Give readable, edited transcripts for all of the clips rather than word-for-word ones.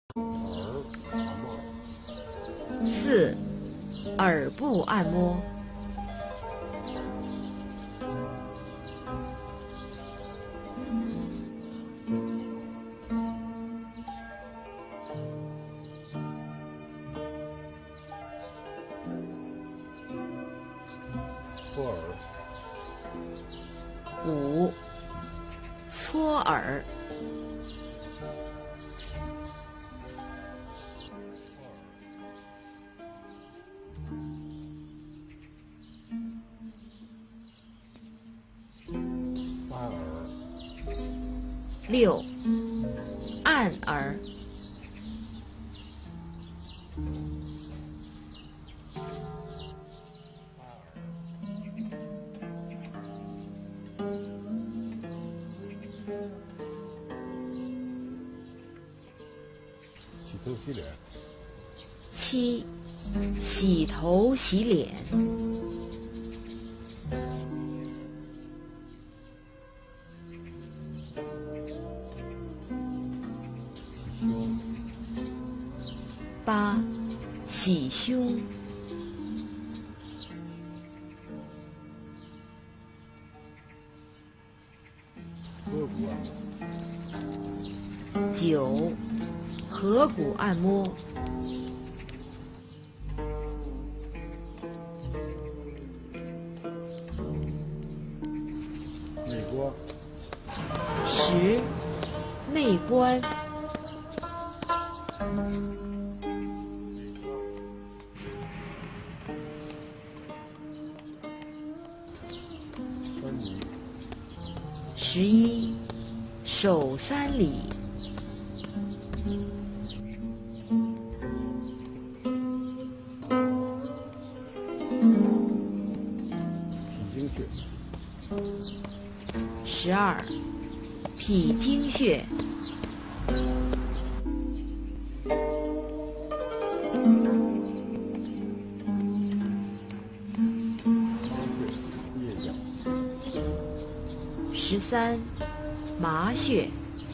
4. 耳部按摩。5. 搓耳。6. 按耳。 洗头洗脸。 7. 洗头洗脸。8. 洗胸。9. 合谷按摩。 内关。 10. 内关。11. 手三里。12. 脾经穴。13. 麻穴。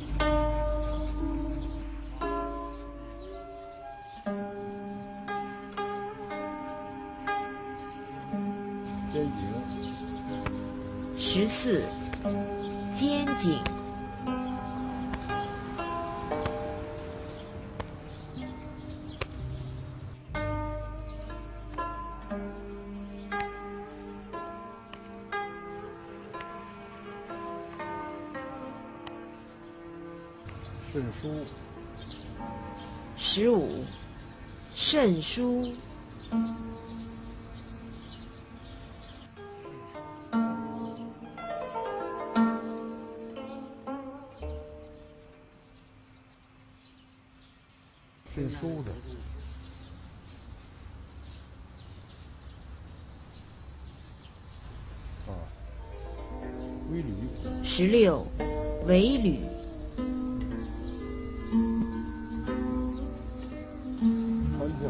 肩颈。 14. 肩颈。 肾腧。 15. 肾腧。 肾腧的。尾闾。 16. 尾闾。 环跳。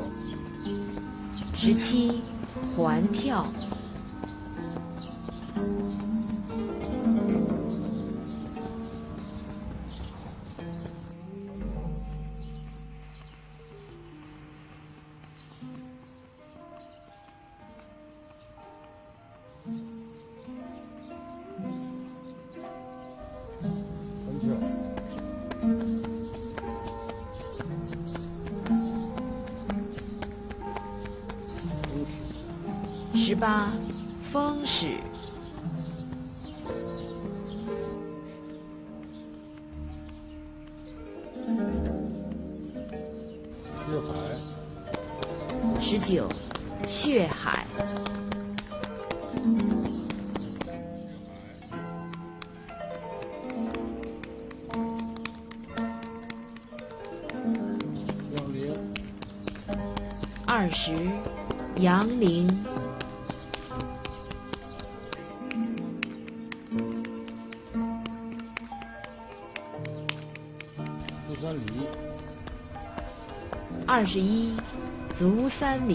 17. 环跳。18. 风使。19. 血海。20. 阳陵。21. 足三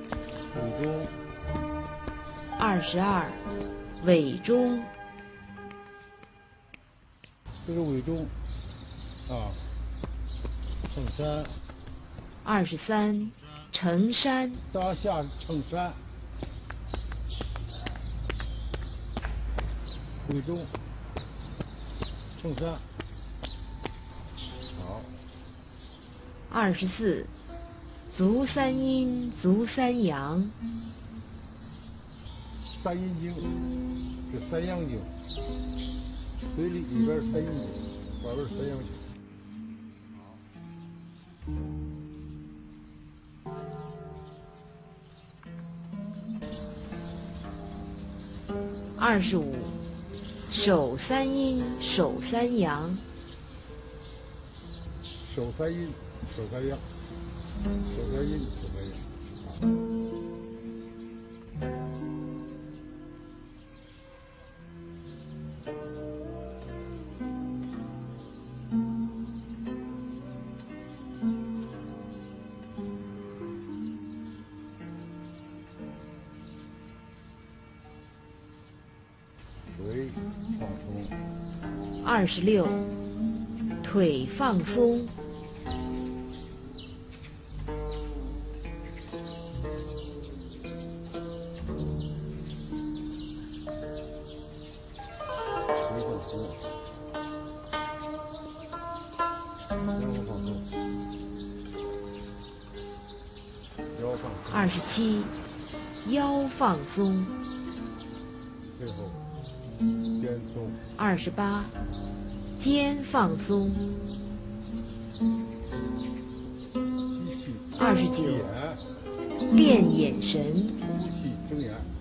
里。22. 尾中。 这个尾中啊，衬衫。 23成山。 当下衬衫。尾中衬衫。好。 24足三阴足三阳。 三阴经是三阳经，嘴里边是三阴经，外边是三阳经。 25手三阴手三阳。 手三阴手三阳，手三阴手三阳。 腿放松。 26腿放松。 腿放松。腰放松。腰放松。 27腰放松。 最后。 肩松。 28肩放松。 吸气。 29练眼神。 呼气睁眼。